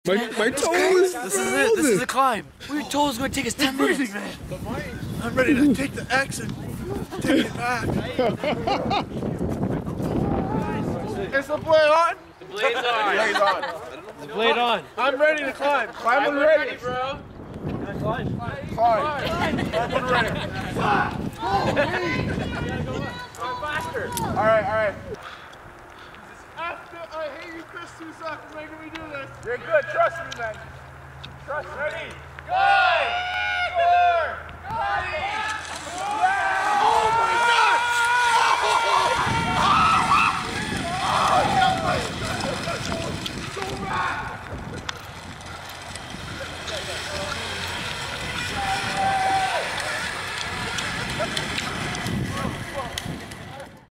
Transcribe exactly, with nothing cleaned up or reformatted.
My, my toe is This is it. This is the climb. We were told it was going to take us ten minutes. Man. I'm ready to take the X and take it back. Is the blade on? The blade's on. The blade's on. The blade on. I'm ready to climb. Climb when ready. ready, bro. Climb. Climb. Climb when ready. Faster. All right, all right. After I hate you, Chris, two seconds making me do this. You're good. Trust me, man. Trust me. Ready? Five, four, three,